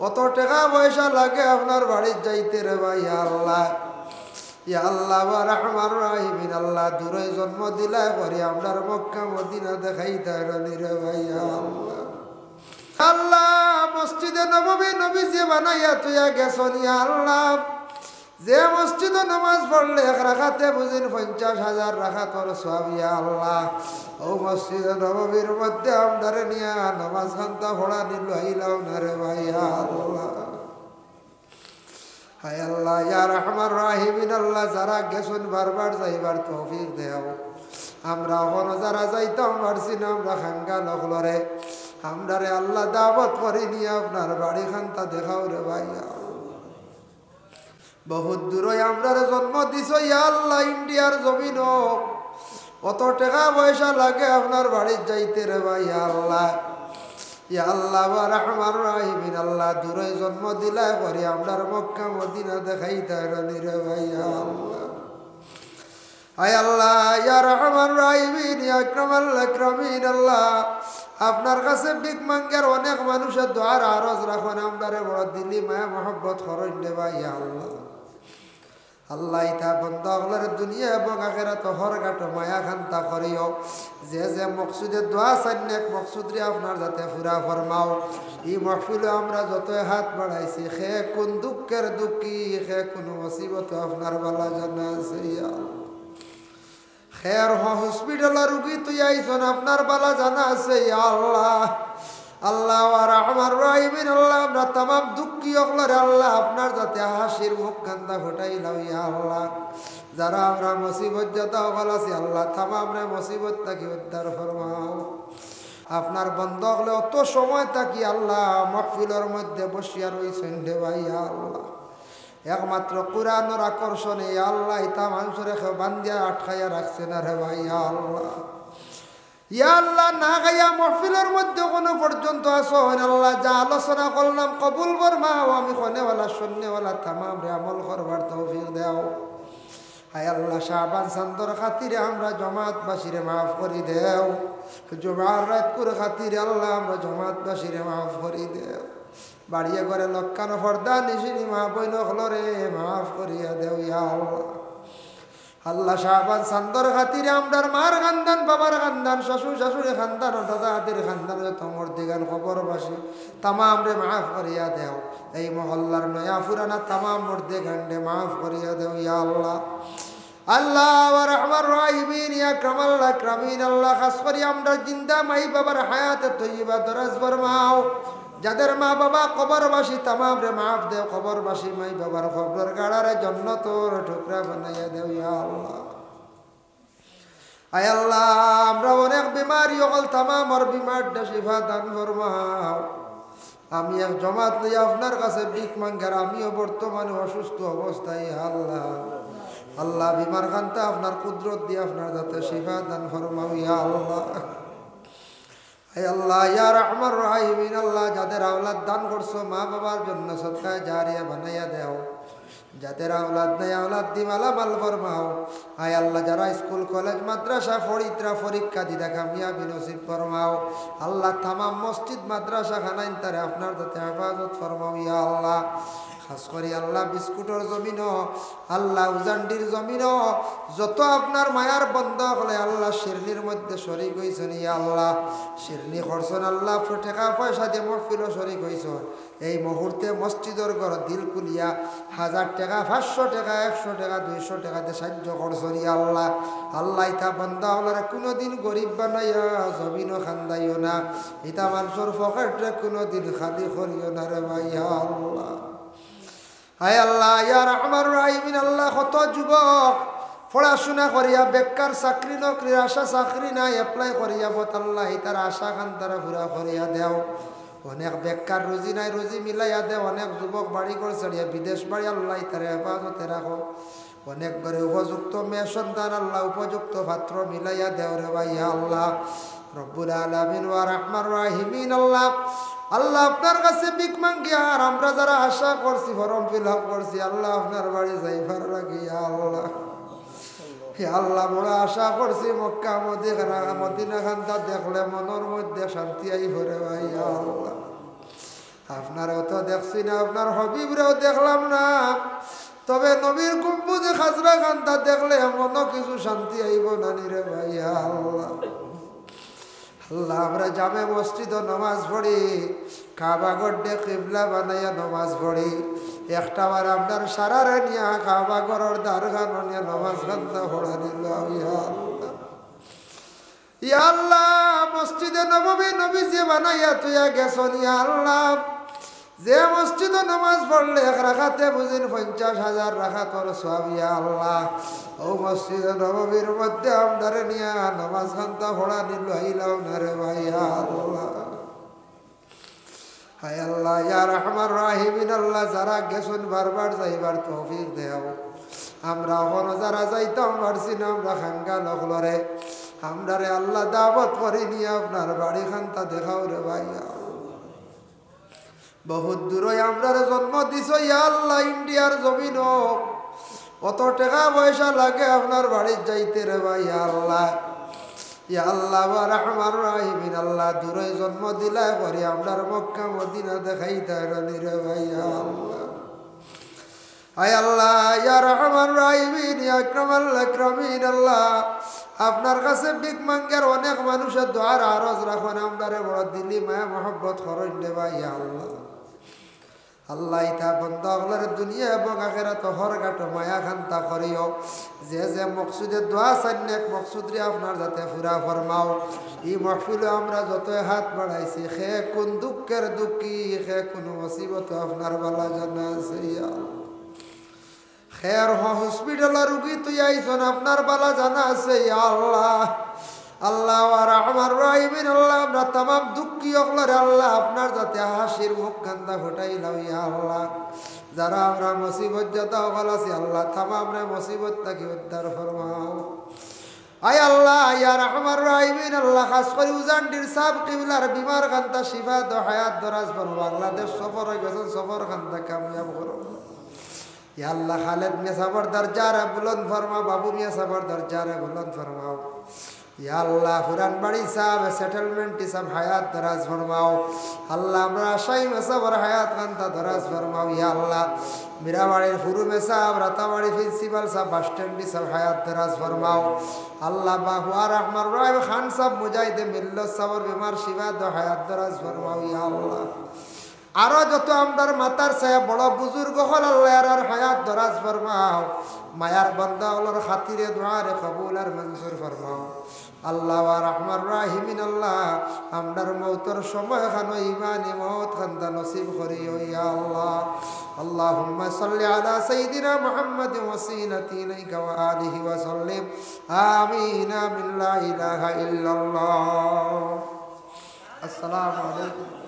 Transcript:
কত টাকা পয়সা লাগে আপনার বাড়ির যাইতে রে ভাই। ইয়া আল্লাহ, ইয়া আল্লাহ ওয়া রাহমান রাহিমিন, আল্লাহ দূরে জন্ম দিলা করি আমরার মক্কা মদিনা দেখাইতে রে ভাই। ইয়া আল্লাহ, আল্লাহ মসজিদে নববী নবীজি বানাইয়া তুইয়া গেছন। ইয়া আল্লাহ, যে মসজিদে নামাজ পড়লে এক রাখাতে বুঝিন 50,000 রাখাতর সওয়াব। ইয়া আল্লাহ, ও মসজিদে নববীর মধ্যে আমদারে নিয়া নামাজ খান্তা পড়া নিল আইলাও না রে ভাই। ইয়া আল্লাহ, হায় আল্লাহ ইয়া রাহমান রাহিমিন, আল্লাহ যারা গেছন বারবার যাইবার তৌফিক দেও। আমরা এখনো যারা যাইতাম পারছি না, আমরা খাঙ্গা নখলরে আমরারে আল্লাহ দাওয়াত করে নিয়ে আপনার বাড়ি খান্তা দেখাও রে ভাই। বহুত দূরে আমরারে জন্ম দিছ। ইয়া আল্লাহ, ইন্ডিয়ার জমিন কত টাকা পয়সা লাগে আপনার বাড়ির যাইতে রে ভাই। ইয়া আল্লাহ, ইয়া আল্লাহ ওয়া রাহমান রাহিমিন, আল্লাহ দূরে জন্ম দিলা করি আমরার মক্কা মদিনা দেখাইতে রে ভাই। ইয়া আল্লাহ, আয় আল্লাহ ইয়া রাহমান রাহিমিন, ইয়া আকরামাল আকরামিন, আল্লাহ আপনার কাছে ভিক মাঙ্গের অনেক মানুষের দোয়ার আরজ রাখুন। আমরারে বড় দিলি মায়া মহব্বত করেন রে ভাই। ইয়া আল্লাহ, আল্লাহ ইতা বন্ধ হলার দুনিয়া এবং আখিরাত হরগাট মায়া খান্তা করিও। যে যে মকসুদে দোয়া চাইনেক মকসুদ রে আপনার যাতে পুরা ফরমাও। এই মাহফিলে আমরা যত হাত বাড়াইছি, খে কোন দুঃখের দুঃখী, খে কোন মুসিবত আপনার বালা জানা আছে। ইয়া আল্লাহ, খের হসপিটালের রুগী তুই আইসন আপনার বালা জানা আছে। ইয়া আল্লাহ, আল্লাহ ওয়া রাহমান রাহিমিন, আল্লাহ আমরা तमाम দুঃখী হকলরে আল্লাহ আপনার যাতে হাসির মুখ কান্দা ফোটাইলাও। ইয়া আল্লাহ, যারা আমরা মুসিবত যত হল আছি আল্লাহ तमाम রে মুসিবত থেকে উদ্ধার ফরমাও। আপনার বন্ধ হলে অত সময় থাকি আল্লাহ মাহফিলের মধ্যে বসিয়া রইছেন রে ভাই। ইয়া আল্লাহ, একমাত্র কোরআনের আকর্ষণে আল্লাহ ইতা মানুষরে বান্দিয়া আটকাইয়া রাখছে না রে ভাই। ইয়া আল্লাহ, ইয়া আল্লাহ না গাইয়া মাহফিলের মধ্যে কোনো পর্যন্ত আসো আল্লাহ, যা আলোচনা করলাম কবুল ফরমাও। আমি খনেওয়ালা শুননেওয়ালা तमाम রে আমল করবার তৌফিক দাও। হায় আল্লাহ, শাবান চান্দর খাতিরে আমরা জমাতবাসীরে মাফ করি দেও। জুমার রাত করে খাতিরে আল্লাহ আমরা জমাতবাসীরে মাফ করি দেও। বাড়িয়ে করে লক্ষানো ফর্দা নিশিনি মা বইন হলরে মাফ করিয়া দেও। ইয়া আল্লাহ, আল্লাহ শাবান চান্দর খাতিরে আমরার মার খানদান, বাবার খানদান, শ্বশুর শাশুড়ি খানদান, দাদা হাতির খানদান তোমার দিগান খবরবাসী तमाम রে মাফ করিয়া দেও। এই মহল্লার নয়া ফুরানা तमाम মুর্দে গান্ডে মাফ করিয়া দেও। ইয়া আল্লাহ, আল্লাহ ওয়া রাহমান রাহিমিন, ইয়া আকরামাল আকরামিন, আল্লাহ খাস করি আমরা জিন্দা মাই বাবার হায়াতে তৈয়বা দরাজ ফরমাও। যাদের মা বাবা কবরবাসী तमाम রে মাফ দেও। কবরবাসী মাই বাবার কবর গাড়ারে জান্নাতের টুকরা বানাইয়া দেও। ইয়া আল্লাহ, আয় আল্লাহ আমরা অনেক বিমারি হল तमाम আর বিমারটা শিফা দান ফরমাও। আমি এক জমাত লইয়া আপনার কাছে ভিক মাঙ্গার, আমিও বর্তমানে অসুস্থ অবস্থায়। আল্লাহ, আল্লাহ বিমার খান্তা আপনার কুদরত দিয়ে আপনার যাতে শিফা দান ফরমাও। ইয়া আল্লাহ, হে আল্লাহ ইয়া রাহমান রাহিমিন, আল্লাহ যাদের আওলাদ দান করছো মা বাবার জন্য সদকা জারিয়া বানাইয়া দেও। যাদের আওলাদ নাই আওলাদ দি মালামাল ফরমাও। আয় আল্লাহ, যারা স্কুল কলেজ মাদ্রাসা ফরিদরা পরীক্ষা দিদা কামিয়াবি নসিব ফরমাও। আল্লাহ तमाम মসজিদ মাদ্রাসা খানাইন তারে আপনার যাতে হেফাজত ফরমাও। ইয়া আল্লাহ, খাস করি আল্লাহ বিস্কুটের জমিনও, আল্লাহ উজান্ডির জমিনও যত আপনার মায়ার বন্ধ হলে আল্লাহ শিরনির মধ্যে শরিক হইছেন। ইয়া আল্লাহ, শিরনি করছেন আল্লাহ, টাকা পয়সা দিয়ে মহফিলও শরিক হইছেন। এই মুহূর্তে মসজিদের ঘর দিল কুলিয়া 1000 টাকা, 500 টাকা, 100 টাকা, 200 টাকা দিয়ে সাহায্য করছেন। ইয়া আল্লাহ, আল্লাহ ইতা বন্ধ হলে কোনোদিন গরিব বানাইয়া জমিনও খান্দাইও না। ইতা মানুষের পকেটে কোনোদিন খালি করিও না রে ভাই। ইয়া আল্লাহ, হায় আল্লাহ ইয়া রাহমান রাহিমিন, আল্লাহ কত যুবক পড়াশোনা করিয়া বেকার, চাকরি নকরির আশা, চাকরি নাই এপ্লাই করিয়া বত আল্লাহ তার আশা খান তারা পুরা করিয়া দেও। অনেক বেকার রুজি নাই, রুজি মিলাইয়া দেও। অনেক যুবক বাড়ি করে ছাড়িয়া বিদেশ বাড়ি, আল্লাহ তারা হেফাজতে রাখো। অনেক করে উপযুক্ত মেয়ে সন্তান, আল্লাহ উপযুক্ত পাত্র মিলাইয়া দেও রে ভাই। আল্লাহ রব্বুল আলামিন ওয়া রাহমান রাহিমিন, আল্লাহ আল্লাহ আপনার কাছে ভিক মাঙ্গি আর আমরা যারা আশা করছি ফরম ফিল আপ করছি আল্লাহ আপনার বাড়ি যাইবার লাগি। আল্লাহ, হে আল্লাহ বড় আশা করছি মক্কা মদিনা খান্তা দেখলে মনের মধ্যে শান্তি আই ভরে ভাই। আল্লাহ, আপনারও তো দেখছি না, আপনার হবিবরেও দেখলাম না, তবে নবীর গম্বুজে খাজরা খান্তা দেখলে এমন কিছু শান্তি আইব না রে ভাই। আল্লাহ আল্লাহ, আমরা জামে মসজিদ নামাজ পড়ি, কাবা গড্ডে কিবলা বানাইয়া নামাজ পড়ি, একটা বার আপনার সারারে নিয়া কাবা গড়ের দ্বারখান নিয়ে নামাজ খান্তা পড়া নিল। ইয়া আল্লাহ, মসজিদে নববী নবী যে বানাইয়া তুইয়া গেছন, ইয়া আল্লাহ, যে মসজিদ নামাজ পড়লে এক রাখাতে বুঝিন 50,000 রাখাতর সওয়াব। ইয়া আল্লাহ, ও মসজিদ নববীর মধ্যে আমদারে নিয়া নামাজ খান্তা পড়া নিল আইলাও না রে ভাই। আল্লাহ হায় আল্লাহ, ইয়া রহমান রাহিমিন, আল্লাহ যারা গেছন বারবার যাইবার তৌফিক দেও। আমরা এখনো যারা যাইতাম পারছি না, আমরা খাঙ্গা নকলরে আমরা রে আল্লাহ দাওয়াত করে নিয়ে আপনার বাড়ি খান্তা দেখাও রে ভাই। বহুত দূরে আমরা জন্ম দিছ, ইয়া আল্লাহ, ইন্ডিয়ার জমিন, কত টাকা পয়সা লাগে আপনার বাড়ির যাইতে রে ভাই। আল্লাহ ইয়া আল্লাহ রহমান রাহিমিন, আল্লাহ দূরে জন্ম দিলা করে আপনার মক্কা মদিনা দেখাইতে রে ভাই। আল্লাহ আয় আল্লাহ, ইয়া রহমান রাহিমিন, ইয়া আকরামাল আকরামিন, আল্লাহ আপনার কাছে বিগ মাঙ্গের অনেক মানুষের দোয়ার আরজ রাখুন, আমরা বড় দিল্লি মায়া মহব্বত করেন রে ভাই। আল্লাহ আল্লাহ ইতা বন্ধ হলার দুনিয়া এবং আখেরাত হরঘাট মায়া খান্তা করিও। যে যে মকসুদে দোয়া চাইনেক মকসুদরে আপনার যাতে পুরা ফরমাও। এই মহফিলে আমরা যতই হাত বাড়াইছি, সে কোন দুঃখের দুঃখী, সে কোন মুসিবত আপনার বালা জানা আছে। খের হসপিটালের রুগী তুই আইসন, আপনার বালা জানা আছে। আল্লাহ আল্লাহ রহমান রাহিমিন, আল্লাহ আমরা তামাম দুঃখী হকলারে আল্লাহ আপনার যাতে হাসির মুখ কান্দা ঘটাইলাম। ইয়া আল্লাহ, যারা আমরা মুসিবত যাতা হল আছি, আল্লাহ তামাম রে মুসিবত তাকে উদ্ধার ফরমাও। আয় আল্লাহ, ইয়া রহমান রাহিমিন, আল্লাহ খাস করে উজানডির সাব কিবলার বিমার কান্তা শিফা দ হায়াত দরাজ ফরমাও। বাংলাদেশ সফর হয়ে গেছেন, সফর কান্তা কামিয়াব করো। ইয়া আল্লাহ, খালেদ মিয়া সাবর দরজারে বুলন্দ ফরমাও, বাবু মিয়া সাবর দরজারে বুলন্দ ফরমাও। ইয়া আল্লাহ, পুরান বাড়ি সাহেব সেটেলমেন্ট সব হায়াত দরাজ ফরমাও। আল্লাহ আমরা আশাই মেসাবর হায়াত কান্তা দরাজ ফরমাও। ইয়া আল্লাহ, মিরাবাড়ির ফুরু মেসাব, রাতাবাড়ি প্রিন্সিপাল সাহেব, বাস স্ট্যান্ড সব হায়াত দরাজ ফরমাও। আল্লাহ বাহুয়া রহমান রাহিম খান সাহেব, মুজাহিদে মিল্লত সাবর বিমার শিবা দ হায়াত দরাজ ফরমাও। ইয়া আল্লাহ, আরো যত আমদার মাতার সাহেব বড় বুজুর্গ হল, আল্লাহ আর হায়াত দরাজ ফরমাও। মায়ার বান্দা হলর খাতিরে দোয়ারে কবুল আর মঞ্জুর ফরমাও। আল্লাহ রহমান রাহিমিন, আল্লাহ আমদার মৌতর সময় খানো ইমানি মৌত খান্দা নসিব করিও। ইয়া আল্লাহ, আল্লাহুম্মা সাল্লি আলা সাইয়্যিদিনা মুহাম্মাদিন ওয়াসিলাতি ইলাইকা ওয়া আলিহি ওয়া সাল্লিম। আমিন। লা ইলাহা ইল্লাল্লাহ। আসসালামু আলাইকুম।